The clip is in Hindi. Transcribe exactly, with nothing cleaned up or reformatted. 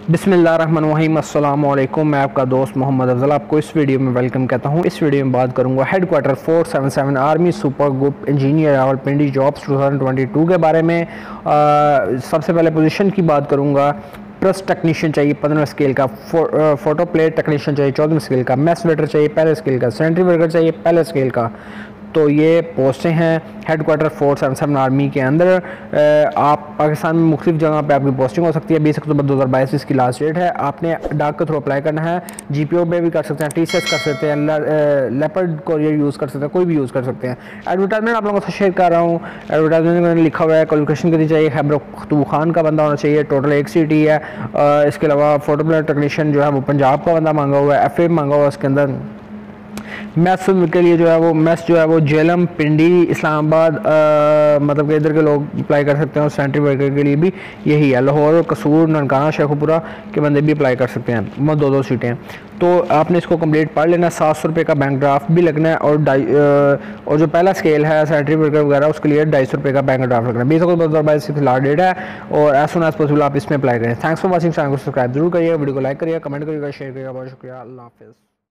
बिस्मिल्लाहिर्रहमानिर्रहीम अस्सलाम वालेकुम। मैं आपका दोस्त मोहम्मद अफजल आपको इस वीडियो में वेलकम कहता हूँ। इस वीडियो में बात करूँगा head quarter four seven seven army super group engineer Rawalpindi jobs two thousand twenty two के बारे में। आ, सबसे पहले पोजीशन की बात करूँगा। प्रेस टेक्नीशियन चाहिए पंद्रह स्केल का, फो, फोटो प्लेट टेक्नीशियन चाहिए चौदह स्केल का, मैस वेटर चाहिए पहले स्केल का, सेंट्री वर्कर चाहिए पहले स्केल का। तो ये पोस्टें हैं head quarter four seven seven army के अंदर। आप पाकिस्तान में मुख्तलिफ जगह पे आपकी पोस्टिंग हो सकती है। बीस अक्टूबर दो हज़ार बाईस इसकी लास्ट डेट है। आपने डाक के थ्रू अप्लाई करना है। जी पी ओ पे भी कर सकते हैं, टी सी एस कर सकते हैं, लेपर्ड कोरियर यूज़ कर सकते हैं, कोई भी यूज़ कर सकते हैं। एडवर्टाइजमेंट आप लोगों से शेयर कर रहा हूँ। एडवर्टाइजमेंट में मैंने लिखा हुआ है क्वालिफिकेशन कितनी चाहिए, खैबर पख्तूनख्वा का बंदा होना चाहिए, टोटल एक सीटी है। इसके अलावा फोटो प्लेट टेक्नीशियन जो है वो पंजाब का बंदा मांगा हुआ है, एफ ए मांगा हुआ है। उसके अंदर मैथ्स के लिए जो है वो मैथ्स जो है वो जेलम पिंडी इस्लामाबाद मतलब कि इधर के लोग अप्लाई कर सकते हैं। और सेंट्री वर्कर के लिए भी यही है। लाहौर, कसूर, ननकाना, शेखुपुरा के बंदे भी अप्लाई कर सकते हैं। मतलब दो दो सीटें। तो आपने इसको कंप्लीट पढ़ लेना। सात सौ रुपये का बैंक ड्राफ्ट भी लगना है। और डाई और जो पहला स्केल है सेंट्री वर्कर वगैरह उसके लिए ढाई सौ रुपये का बैंक ड्राफ्ट लगना है। बीस अक्टूबर दो हज़ार बाईस की लास्ट डेट है। और एज सुन एज पॉसिबल आप इसमें अप्लाई करें। Thanks for watching. चैनल को सब्सक्राइब जरूर करिएगा, वीडियो को लाइक करिएगा, कमेंट करिएगा, शेयर करिएगा। बहुत शुक्रिया। अल्लाह हाफिज़।